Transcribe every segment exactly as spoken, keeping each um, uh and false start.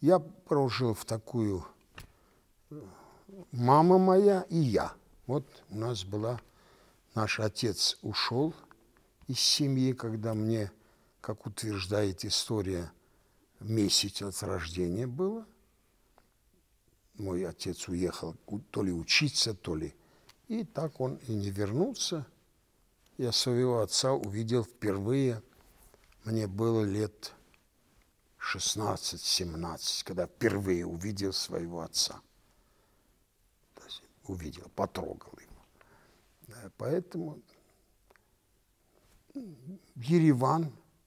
я прожил в такую... Мама моя и я. Вот у нас была... Наш отец ушел из семьи, когда мне, как утверждает история, месяц от рождения было. Мой отец уехал то ли учиться, то ли... И так он и не вернулся. Я своего отца увидел впервые. Мне было лет шестнадцать-семнадцать, когда впервые увидел своего отца. Увидел, потрогал его. Поэтому Ереван,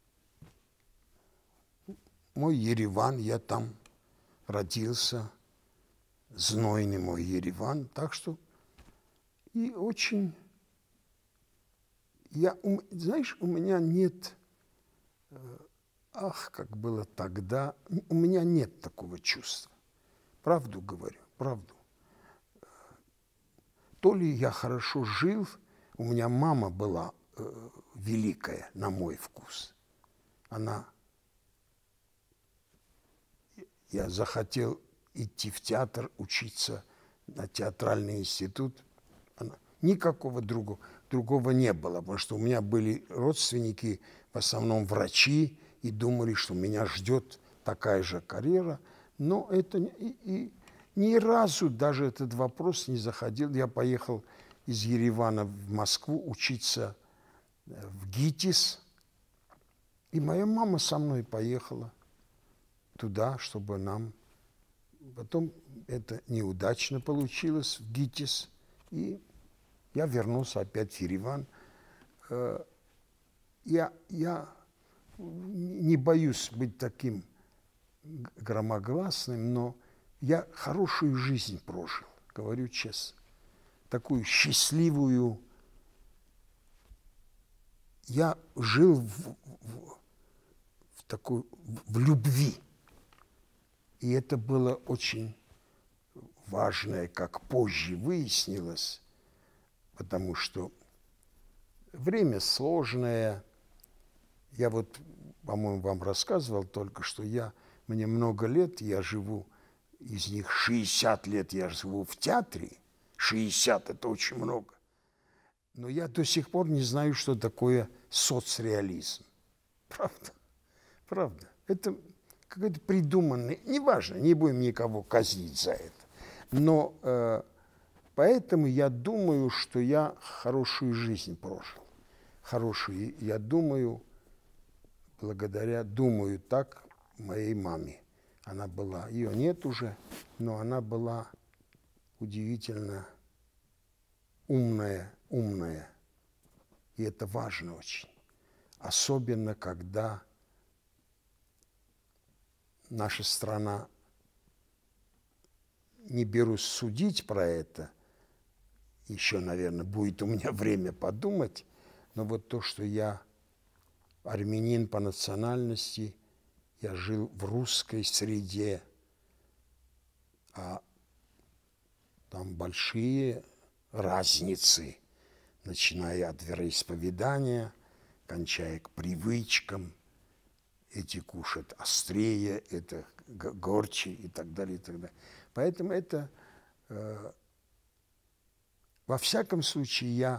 мой Ереван, я там родился, знойный мой Ереван. Так что и очень... Я, знаешь, у меня нет... Ах, как было тогда. У меня нет такого чувства. Правду говорю, правду. То ли я хорошо жил, у меня мама была э, великая, на мой вкус. Она... Я захотел идти в театр, учиться на театральный институт. Она... Никакого другого, другого не было, потому что у меня были родственники, в основном врачи, и думали, что меня ждет такая же карьера. Но это... И, и, ни разу даже этот вопрос не заходил. Я поехал из Еревана в Москву учиться в ГИТИС. И моя мама со мной поехала туда, чтобы нам... Потом это неудачно получилось в ГИТИС. И я вернулся опять в Ереван. Я, я не боюсь быть таким громогласным, но я хорошую жизнь прожил, говорю честно. Такую счастливую. Я жил в, в, в такой, в любви. И это было очень важное, как позже выяснилось, потому что время сложное. Я вот, по-моему, вам рассказывал только, что я, мне много лет, я живу, из них шестьдесят лет я живу в театре. шестьдесят – это очень много. Но я до сих пор не знаю, что такое соцреализм. Правда? Правда. Это какой-то придуманный, неважно, не будем никого казнить за это. Но э, поэтому я думаю, что я хорошую жизнь прожил. Хорошую, я думаю, благодаря, думаю так, моей маме. Она была, ее нет уже, но она была удивительно умная, умная. И это важно очень. Особенно, когда наша страна, не берусь судить про это, еще, наверное, будет у меня время подумать, но вот то, что я армянин по национальности, я жил в русской среде, а там большие разницы, начиная от вероисповедания, кончая к привычкам. Эти кушают острее, это горче и так далее, и так далее. Поэтому это, э, во всяком случае, я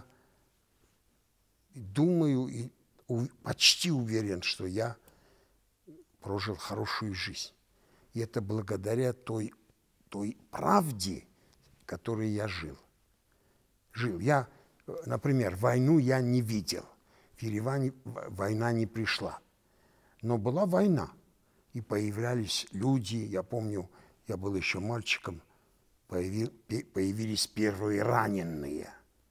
думаю и у, почти уверен, что я прожил хорошую жизнь. И это благодаря той, той правде, которой я жил. Жил. Я, например, войну я не видел. В Ереване война не пришла. Но была война. И появлялись люди. Я помню, я был еще мальчиком. Появил, появились первые раненые.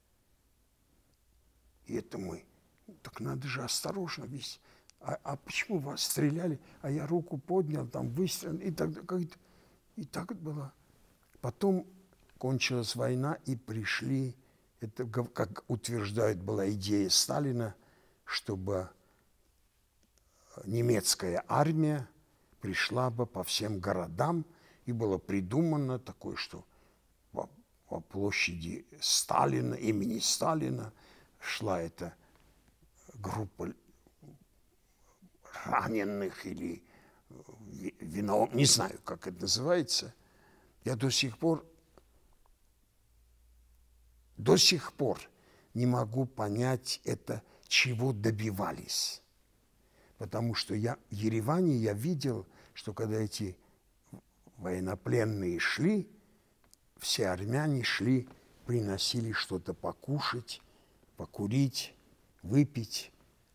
И это мы. Так надо же осторожно вести. А, а почему вас стреляли? А я руку поднял, там выстрел. И так, и так было. Потом кончилась война, и пришли, это, как утверждают, была идея Сталина, чтобы немецкая армия пришла бы по всем городам, и было придумано такое, что по, по площади Сталина, имени Сталина шла эта группа раненых или вино, не знаю, как это называется. Я до сих пор, до сих пор не могу понять это, чего добивались. Потому что я в Ереване я видел, что когда эти военнопленные шли, все армяне шли, приносили что-то покушать, покурить, выпить.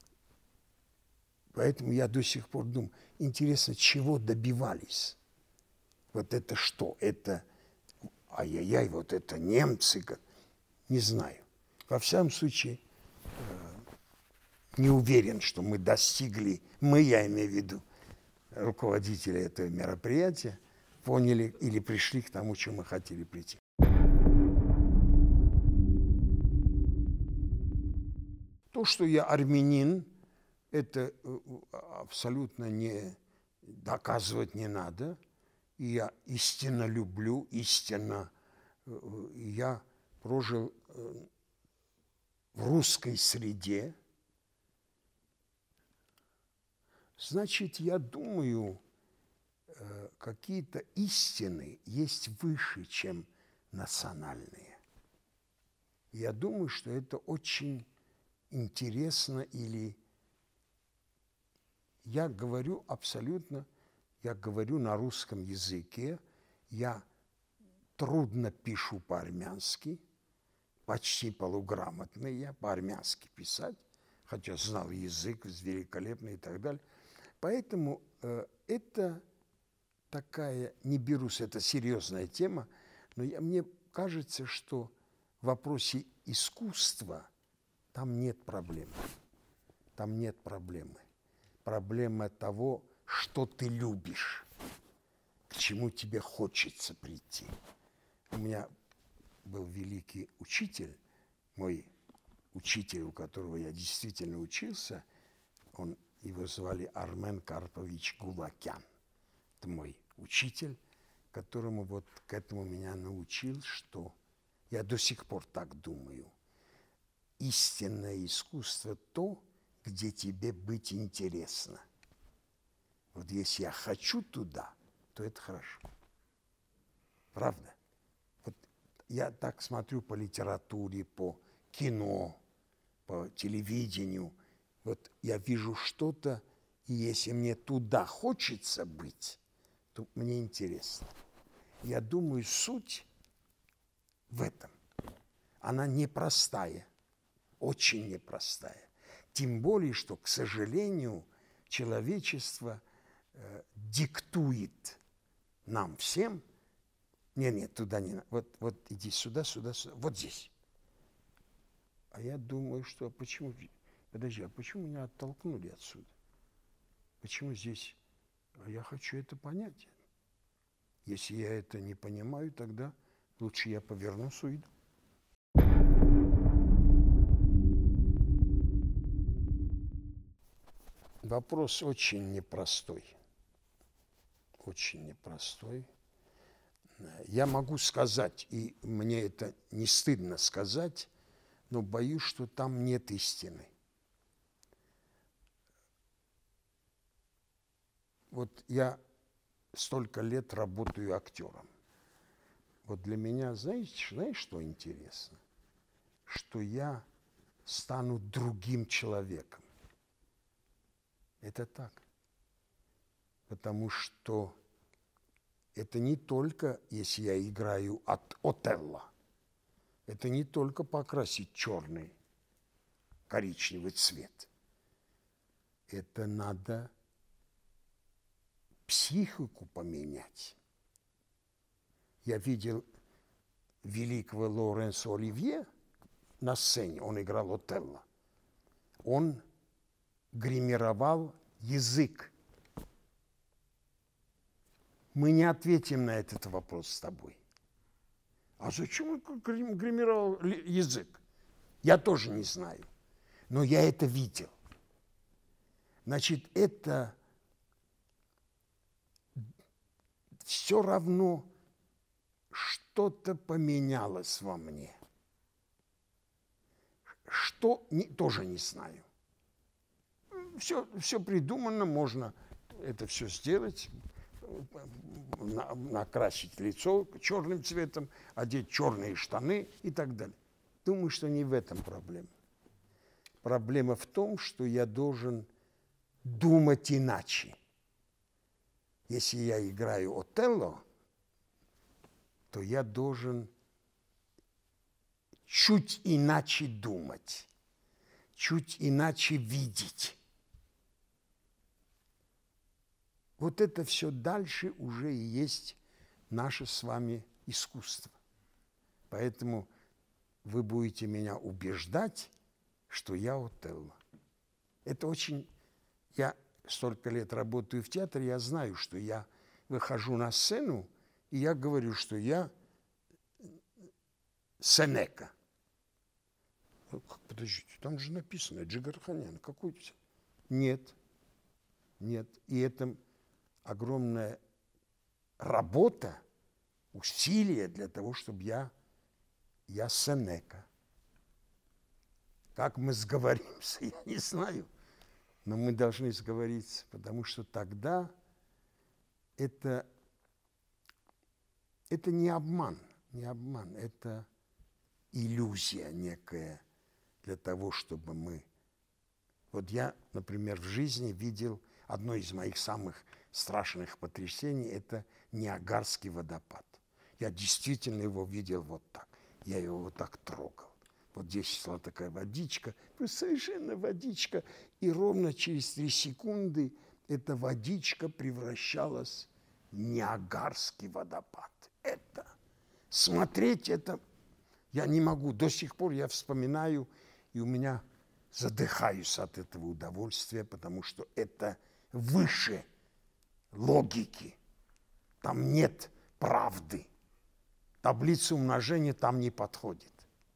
Поэтому я до сих пор думаю, интересно, чего добивались? Вот это что? Это, ай-яй-яй, вот это немцы? Не знаю. Во всяком случае, не уверен, что мы достигли, мы, я имею в виду, руководители этого мероприятия, поняли или пришли к тому, чем мы хотели прийти. То, что я армянин, это абсолютно не доказывать не надо. И я истинно люблю, истинно я прожил в русской среде. Значит, я думаю, какие-то истины есть выше, чем национальные. Я думаю, что это очень интересно, или я говорю абсолютно, я говорю на русском языке, я трудно пишу по-армянски, почти полуграмотный я по-армянски писать, хотя знал язык великолепный и так далее. Поэтому э, это такая, не берусь, это серьезная тема, но я, мне кажется, что в вопросе искусства там нет проблемы. Там нет проблемы. Проблема того, что ты любишь, к чему тебе хочется прийти. У меня был великий учитель, мой учитель, у которого я действительно учился, он, его звали Армен Карпович Гулакян. Это мой учитель, которому вот к этому меня научил, что я до сих пор так думаю. Истинное искусство – то, где тебе быть интересно. Вот если я хочу туда, то это хорошо. Правда? Вот я так смотрю по литературе, по кино, по телевидению. Вот я вижу что-то, и если мне туда хочется быть, то мне интересно. Я думаю, суть в этом. Она непростая, очень непростая. Тем более, что, к сожалению, человечество э, диктует нам всем. Нет, нет, туда не надо. Вот, вот иди сюда, сюда, сюда. Вот здесь. А я думаю, что почему... Подожди, а почему меня оттолкнули отсюда? Почему здесь? А я хочу это понять. Если я это не понимаю, тогда лучше я повернусь и уйду. Вопрос очень непростой. Очень непростой. Я могу сказать, и мне это не стыдно сказать, но боюсь, что там нет истины. Вот я столько лет работаю актером. Вот для меня, знаете, знаешь, что интересно? Что я стану другим человеком. Это так. Потому что это не только, если я играю от Отелло, это не только покрасить черный, коричневый цвет. Это надо психику поменять. Я видел великого Лоренцо Оливье на сцене, он играл Отелло. Он гримировал язык. Мы не ответим на этот вопрос с тобой. А зачем он гримировал язык? Я тоже не знаю. Но я это видел. Значит, это все равно что-то поменялось во мне. Что, не, тоже не знаю. Все, все придумано, можно это все сделать, на, накрасить лицо черным цветом, одеть черные штаны и так далее. Думаю, что не в этом проблема. Проблема в том, что я должен думать иначе. Если я играю Отелло, то я должен чуть иначе думать, чуть иначе видеть. Вот это все дальше уже и есть наше с вами искусство. Поэтому вы будете меня убеждать, что я Отелло. Это очень... Я столько лет работаю в театре, я знаю, что я выхожу на сцену, и я говорю, что я Сенека. Подождите, там же написано Джигарханян. Какой? Нет. Нет. И это огромная работа, усилие для того, чтобы я, я Сенека. Как мы сговоримся, я не знаю. Но мы должны сговориться, потому что тогда это, это не обман, не обман, это иллюзия некая для того, чтобы мы... Вот я, например, в жизни видел одно из моих самых страшных потрясений – это Ниагарский водопад. Я действительно его видел вот так. Я его вот так трогал. Вот здесь шла такая водичка, совершенно водичка, и ровно через три секунды эта водичка превращалась в Ниагарский водопад. Это, смотреть это, я не могу, до сих пор я вспоминаю, и у меня задыхаюсь от этого удовольствия, потому что это выше логики, там нет правды, таблица умножения там не подходит.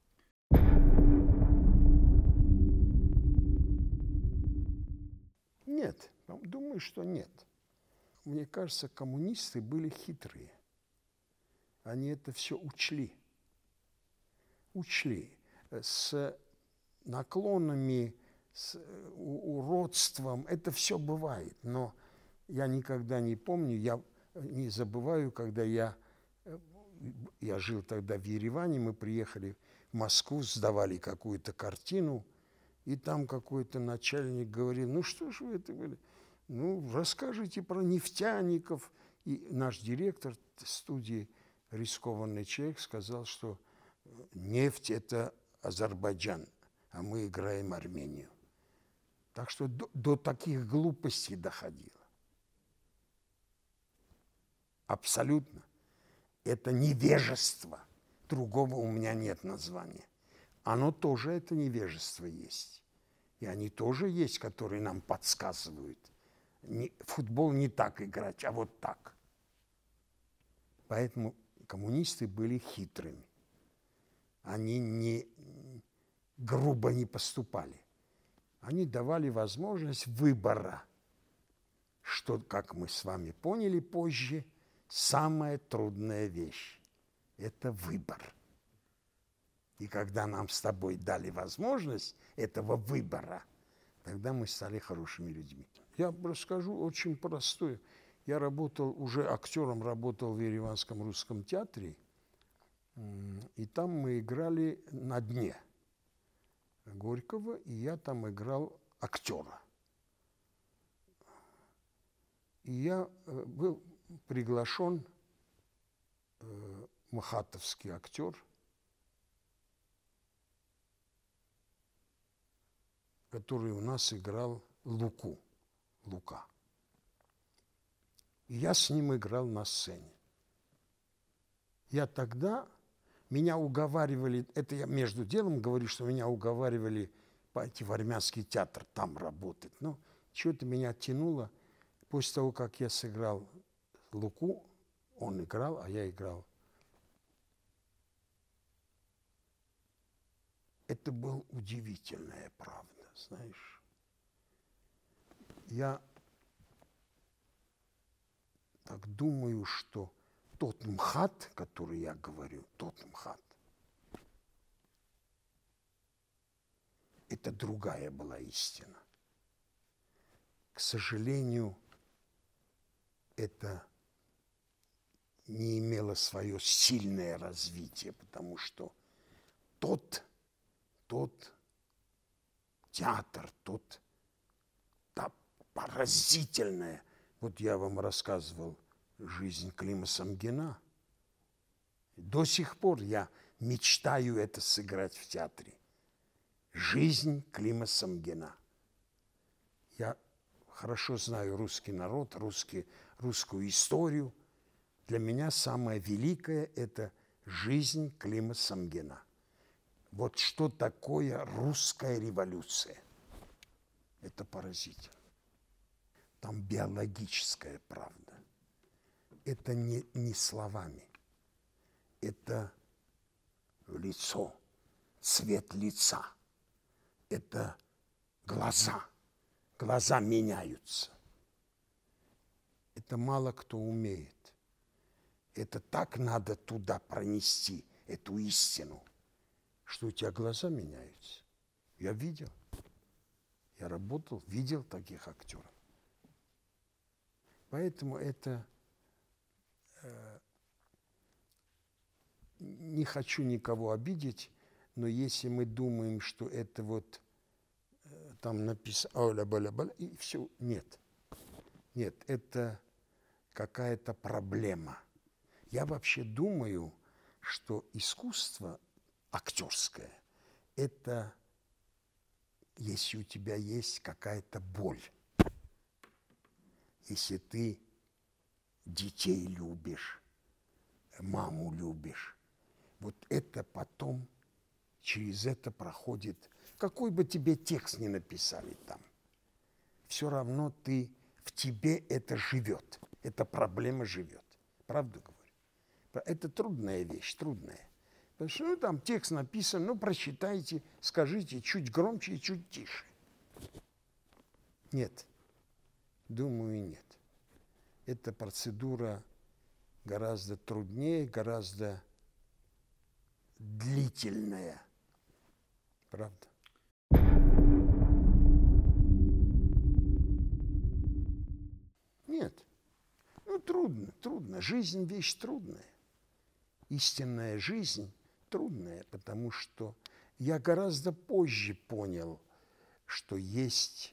Нет, думаю, что нет. Мне кажется, коммунисты были хитрые. Они это все учли. Учли. С наклонами, с уродством. Это все бывает. Но я никогда не помню, я не забываю, когда я, я жил тогда в Ереване, мы приехали в Москву, сдавали какую-то картину, и там какой-то начальник говорил, ну что ж вы это были? Ну, расскажите про нефтяников. И наш директор студии, рискованный человек, сказал, что нефть – это Азербайджан, а мы играем Армению. Так что до, до таких глупостей доходило. Абсолютно. Это невежество. Другого у меня нет названия. Оно тоже, это невежество есть. И они тоже есть, которые нам подсказывают. Не, футбол не так играть, а вот так. Поэтому коммунисты были хитрыми. Они не, грубо не поступали. Они давали возможность выбора, что, как мы с вами поняли позже, самая трудная вещь – это выбор. И когда нам с тобой дали возможность этого выбора, тогда мы стали хорошими людьми. Я расскажу очень простое. Я работал, уже актером работал в Ереванском русском театре, и там мы играли на дне Горького, и я там играл актера. И я был приглашен, махатовский актер, который у нас играл Луку, Лука. И я с ним играл на сцене. Я тогда, меня уговаривали, это я между делом говорю, что меня уговаривали пойти в армянский театр, там работать. Но что-то меня тянуло. После того, как я сыграл Луку, он играл, а я играл. Это была удивительная правда, знаешь. Я так думаю, что тот МХАТ, который я говорю, тот МХАТ, это другая была истина. К сожалению, это не имело свое сильное развитие, потому что тот, тот театр, тот, та поразительная, вот я вам рассказывал жизнь Клима Самгина. До сих пор я мечтаю это сыграть в театре. Жизнь Клима Самгина. Я хорошо знаю русский народ, русский, русскую историю. Для меня самое великое – это жизнь Клима Самгина. Вот что такое русская революция. Это поразительно. Там биологическая правда. Это не, не словами. Это лицо, цвет лица. Это глаза. Глаза меняются. Это мало кто умеет. Это так надо туда пронести, эту истину, что у тебя глаза меняются. Я видел. Я работал, видел таких актеров. Поэтому это... Э, не хочу никого обидеть, но если мы думаем, что это вот э, там написано, и все, нет. Нет, это какая-то проблема. Я вообще думаю, что искусство актерское – это если у тебя есть какая-то боль, если ты детей любишь, маму любишь, вот это потом через это проходит, какой бы тебе текст ни написали там, все равно ты, в тебе это живет, эта проблема живет. Правду говорю? Это трудная вещь, трудная. Потому что ну, там текст написан, ну прочитайте, скажите чуть громче и чуть тише. Нет, думаю, нет. Эта процедура гораздо труднее, гораздо длительная. Правда? Нет. Ну, трудно, трудно. Жизнь – вещь трудная. Истинная жизнь трудная, потому что я гораздо позже понял, что есть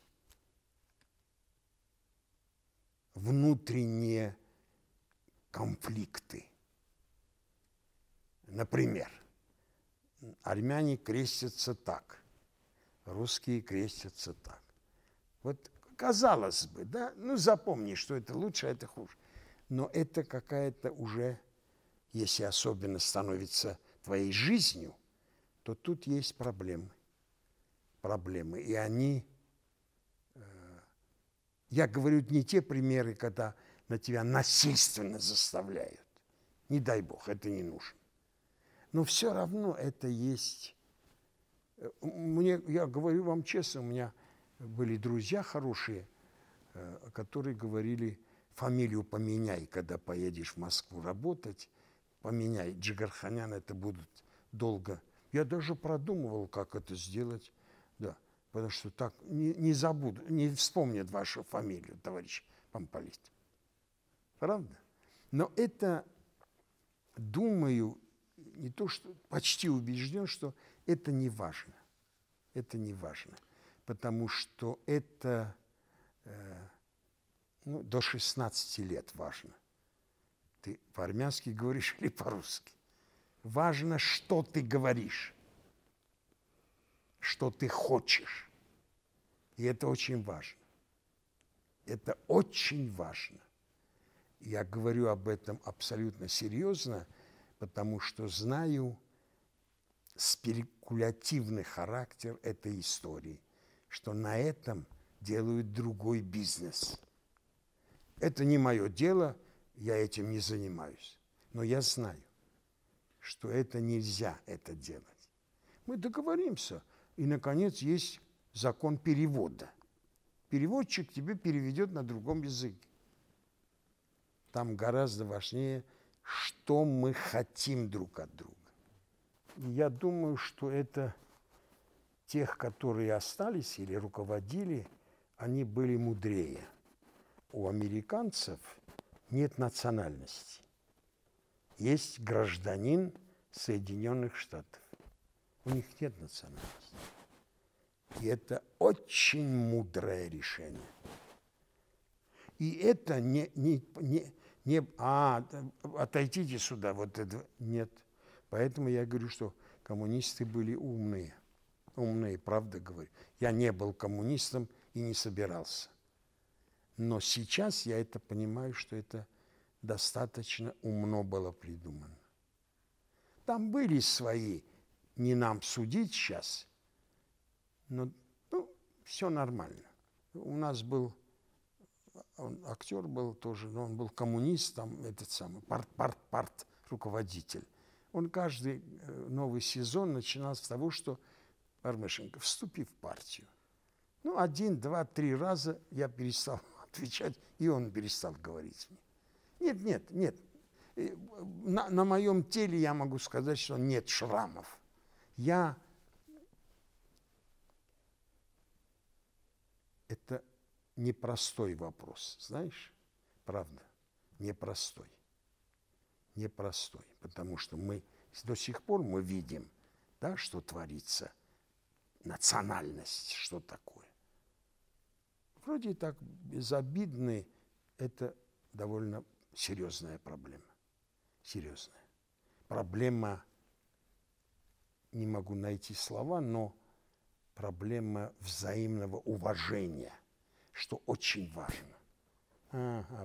внутренние конфликты. Например, армяне крестятся так, русские крестятся так. Вот казалось бы, да, ну запомни, что это лучше, а это хуже. Но это какая-то уже, если особенно становится твоей жизнью, то тут есть проблемы. Проблемы. И они, э, я говорю, не те примеры, когда на тебя насильственно заставляют. Не дай бог, это не нужно. Но все равно это есть. Мне, я говорю вам честно, у меня были друзья хорошие, э, которые говорили, фамилию поменяй, когда поедешь в Москву работать, поменяй. Джигарханян, это будут долго. Я даже продумывал, как это сделать. Да, потому что так не, не забуду, не вспомнят вашу фамилию, товарищ помполит. Правда? Но это, думаю, не то, что почти убежден, что это не важно. Это не важно. Потому что это э, ну, до шестнадцати лет важно. Ты по-армянски говоришь или по-русски. Важно, что ты говоришь, что ты хочешь. И это очень важно. Это очень важно. Я говорю об этом абсолютно серьезно, потому что знаю спекулятивный характер этой истории, что на этом делают другой бизнес. Это не мое дело, я этим не занимаюсь. Но я знаю, что это нельзя это делать. Мы договоримся, и, наконец, есть закон перевода. Переводчик тебе переведет на другом языке. Там гораздо важнее, что мы хотим друг от друга. И я думаю, что это тех, которые остались или руководили, они были мудрее. У американцев нет национальности. Есть гражданин Соединенных Штатов. У них нет национальности. И это очень мудрое решение. И это не, не, не, не а, отойдите сюда, вот это, нет. Поэтому я говорю, что коммунисты были умные. Умные, правда говорю. Я не был коммунистом и не собирался. Но сейчас я это понимаю, что это достаточно умно было придумано. Там были свои, не нам судить сейчас, но ну, все нормально. У нас был, он, актер был тоже, но он был коммунист, там этот самый, парт, парт, парт, руководитель. Он каждый новый сезон начинал с того, что Армешенко, вступи в партию. Ну, один, два, три раза я перестал отвечать, и он перестал говорить мне. Нет, нет, нет. На, на моем теле я могу сказать, что нет шрамов. Я... Это непростой вопрос, знаешь? Правда, непростой. Непростой, потому что мы до сих пор мы видим, да, что творится. Национальность, что такое. Вроде так безобидный, это довольно серьезная проблема. Серьезная. Проблема, не могу найти слова, но проблема взаимного уважения, что очень важно. Ага,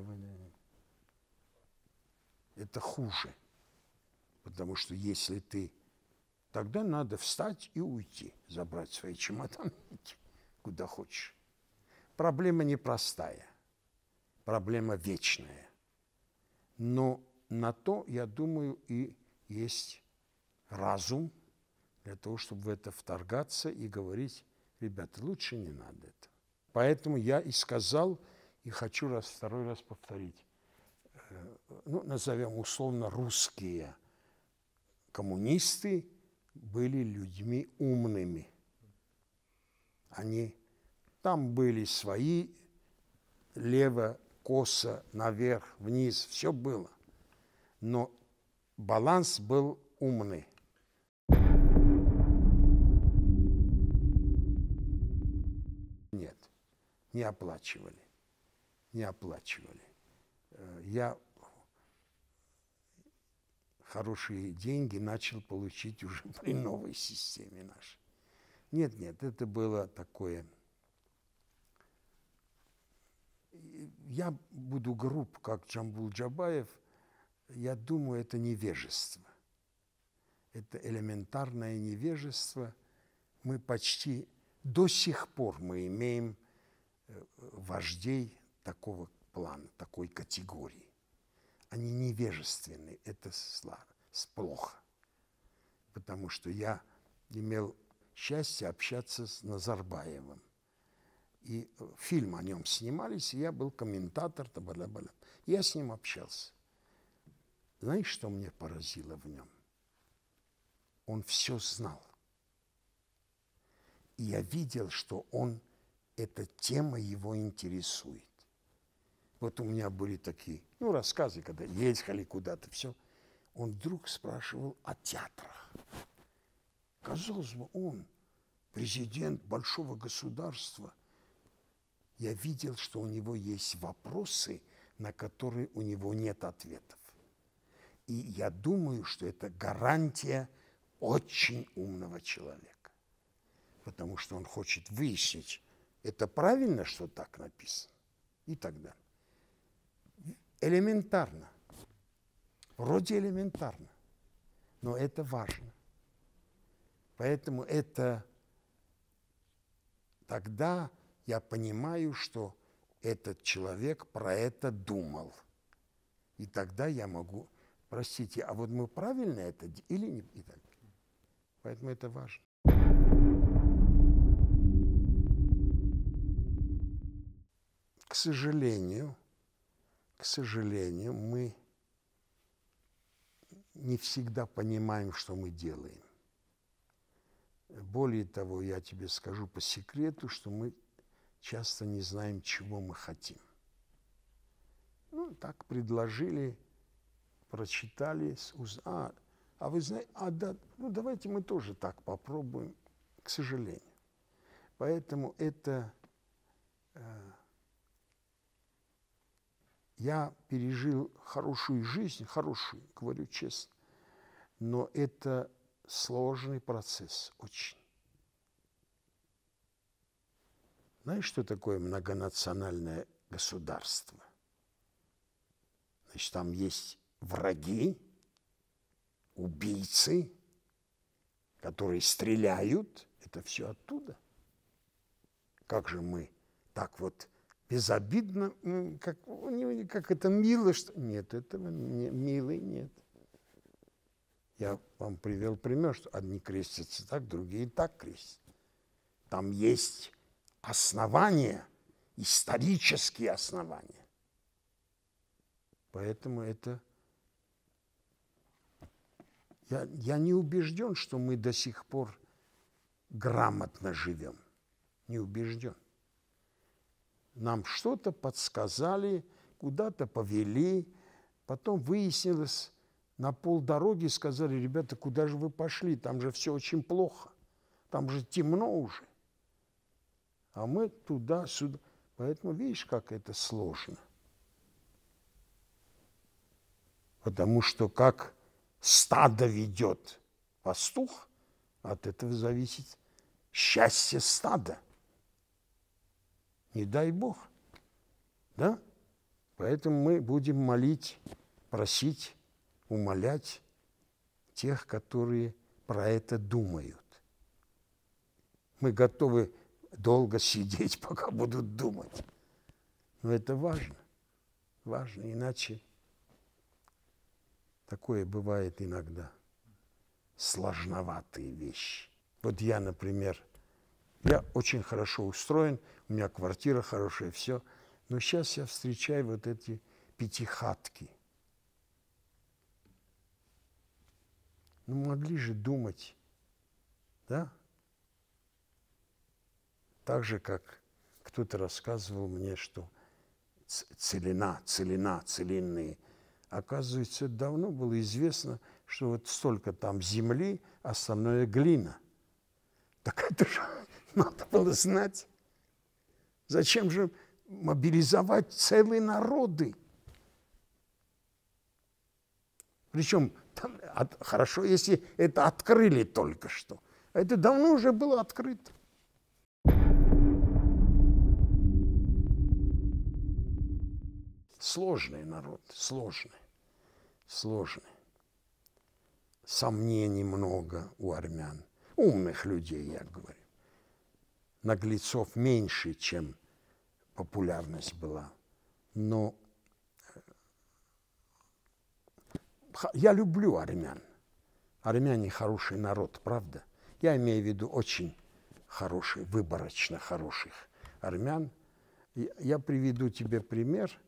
это хуже. Потому что если ты... Тогда надо встать и уйти, забрать свои чемоданы, идти куда хочешь. Проблема непростая, проблема вечная. Но на то, я думаю, и есть разум для того, чтобы в это вторгаться и говорить, ребята, лучше не надо это. Поэтому я и сказал, и хочу раз, второй раз повторить, ну, назовем условно русские коммунисты были людьми умными. Они, там были свои, лево, косо, наверх, вниз, все было. Но баланс был умный. Нет, не оплачивали. Не оплачивали. Я хорошие деньги начал получить уже при новой системе нашей. Нет, нет, это было такое... Я буду груб, как Джамбул Джабаев, я думаю, это невежество. Это элементарное невежество. Мы почти до сих пор мы имеем вождей такого плана, такой категории. Они невежественны, это плохо. Потому что я имел счастье общаться с Назарбаевым. И фильм о нем снимались, и я был комментатор. Та-ба-ля-ба-ля. Я с ним общался. Знаешь, что мне поразило в нем? Он все знал. И я видел, что он, эта тема его интересует. Вот у меня были такие, ну, рассказы, когда ехали куда-то, все. Он вдруг спрашивал о театрах. Казалось бы, он президент большого государства. Я видел, что у него есть вопросы, на которые у него нет ответов. И я думаю, что это гарантия очень умного человека. Потому что он хочет выяснить, это правильно, что так написано, и так далее. Элементарно. Вроде элементарно. Но это важно. Поэтому это... Тогда я понимаю, что этот человек про это думал. И тогда я могу... Простите, а вот мы правильно это или не? И так. Поэтому это важно. К сожалению, к сожалению, мы не всегда понимаем, что мы делаем. Более того, я тебе скажу по секрету, что мы часто не знаем, чего мы хотим. Ну, Ну, так предложили, прочитали. А, а вы знаете, а, да, ну давайте мы тоже так попробуем, к сожалению. Поэтому это... Э, я пережил хорошую жизнь, хорошую, говорю честно, но это сложный процесс очень. Знаешь, что такое многонациональное государство? Значит, там есть враги, убийцы, которые стреляют. Это все оттуда. Как же мы так вот безобидно, как, как это мило, что... Нет, этого не, милый нет. Я вам привел пример, что одни крестятся так, другие так крестятся. Там есть основания, исторические основания. Поэтому это... Я, я не убежден, что мы до сих пор грамотно живем. Не убежден. Нам что-то подсказали, куда-то повели, потом выяснилось, на полдороги сказали: ребята, куда же вы пошли? Там же все очень плохо, там же темно уже. А мы туда-сюда. Поэтому видишь, как это сложно. Потому что как стадо ведет пастух, от этого зависит счастье стада. Не дай Бог. Да? Поэтому мы будем молить, просить, умолять тех, которые про это думают. Мы готовы долго сидеть, пока будут думать. Но это важно. Важно. Иначе такое бывает иногда. Сложноватые вещи. Вот я, например, я очень хорошо устроен, у меня квартира хорошая, все. Но сейчас я встречаю вот эти пятихатки. Ну, могли же думать, да? Так же, как кто-то рассказывал мне, что целина, целина, целинные. Оказывается, давно было известно, что вот столько там земли, остальное глина. Так это же надо было знать. Зачем же мобилизовать целые народы? Причем там, от, хорошо, если это открыли только что. А это давно уже было открыто. Сложный народ, сложный, сложный. Сомнений много у армян. Умных людей, я говорю. Наглецов меньше, чем популярность была. Но я люблю армян. Армяне хороший народ, правда? Я имею в виду очень хороший, выборочно хороших армян. Я приведу тебе пример.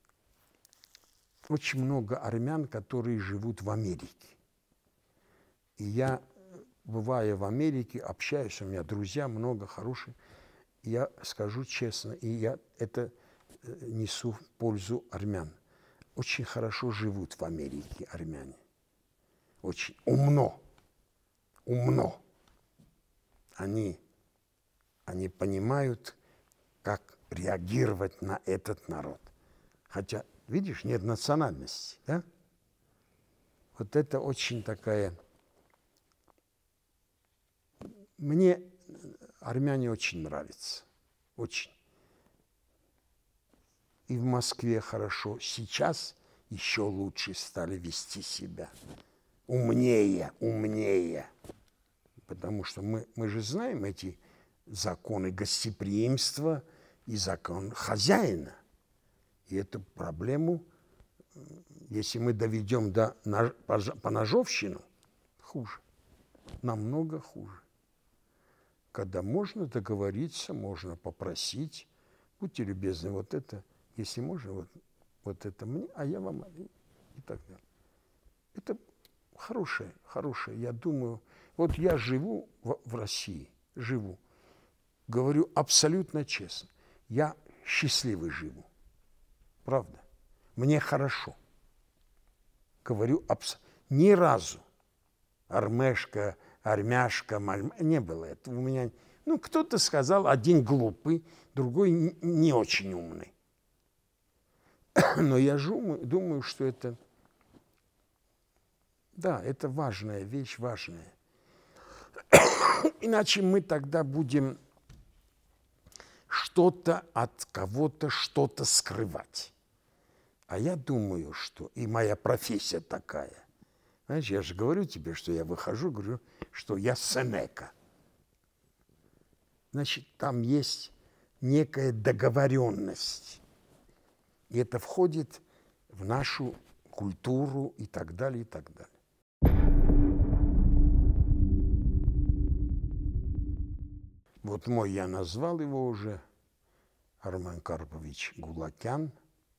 Очень много армян, которые живут в Америке. И я, бывая в Америке, общаюсь, у меня друзья много хороших. И я скажу честно, и я это несу в пользу армян. Очень хорошо живут в Америке армяне. Очень умно. Умно. Они, они понимают, как реагировать на этот народ. Хотя, видишь, нет национальности, да? Вот это очень такая... Мне армяне очень нравятся. Очень. И в Москве хорошо. Сейчас еще лучше стали вести себя. Умнее, умнее. Потому что мы, мы же знаем эти законы гостеприимства и закон хозяина. И эту проблему, если мы доведем до поножовщину, хуже. Намного хуже. Когда можно договориться, можно попросить, будьте любезны, вот это, если можно, вот, вот это мне, а я вам, и так далее. Это хорошее, хорошее, я думаю. Вот я живу в, в России, живу, говорю абсолютно честно, я счастливый живу, правда. мне хорошо. Говорю, абс... ни разу. Армешка, армяшка, мальм... не было этого у меня. Ну, кто-то сказал, один глупый, другой не очень умный. Но я думаю, думаю, что это, да, это важная вещь, важная. Иначе мы тогда будем что-то от кого-то, что-то скрывать. А я думаю, что и моя профессия такая. Знаешь, я же говорю тебе, что я выхожу, говорю, что я Сенека. Значит, там есть некая договоренность. И это входит в нашу культуру и так далее, и так далее. Вот мой, я назвал его уже, Армен Карпович Гулакян.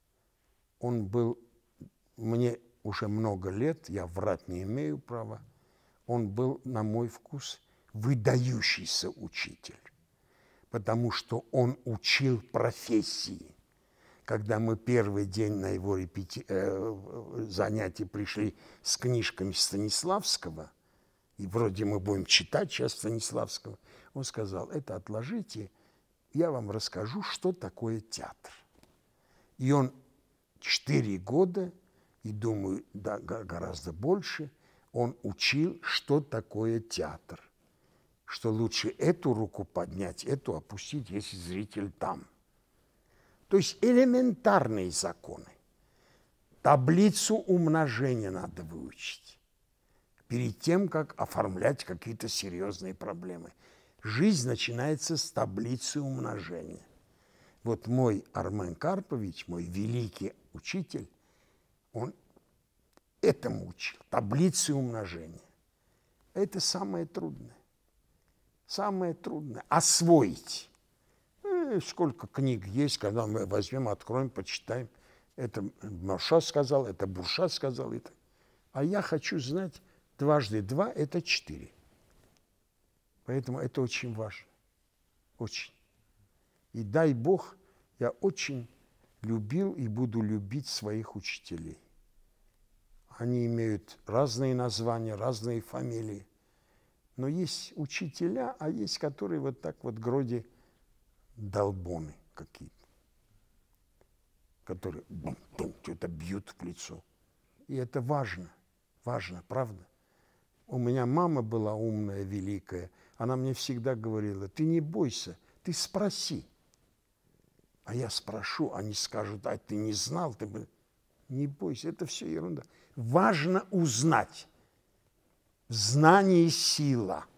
Он был, мне уже много лет, я врать не имею права, он был, на мой вкус, выдающийся учитель, потому что он учил профессии. Когда мы первый день на его репети... э, занятия пришли с книжками Станиславского, и вроде мы будем читать сейчас Станиславского, он сказал, это отложите, я вам расскажу, что такое театр. И он четыре года, и думаю, да, гораздо больше, он учил, что такое театр. Что лучше эту руку поднять, эту опустить, если зритель там. То есть элементарные законы. Таблицу умножения надо выучить перед тем, как оформлять какие-то серьезные проблемы. Жизнь начинается с таблицы умножения. Вот мой Армен Карпович, мой великий учитель, он этому учил, таблицы умножения. Это самое трудное. Самое трудное – освоить. Ну, сколько книг есть, когда мы возьмем, откроем, почитаем. Это Маршал сказал, это Буршат сказал. Это. А я хочу знать, дважды два – это четыре. Поэтому это очень важно. Очень. И дай Бог, я очень любил и буду любить своих учителей. Они имеют разные названия, разные фамилии. Но есть учителя, а есть, которые вот так вот вроде долбоны какие-то, которые что-то бьют в лицо. И это важно, важно, правда. У меня мама была умная, великая. Она мне всегда говорила, ты не бойся, ты спроси. А я спрошу, они скажут, а ты не знал, ты бы... Не бойся, это все ерунда. Важно узнать. Знание – сила.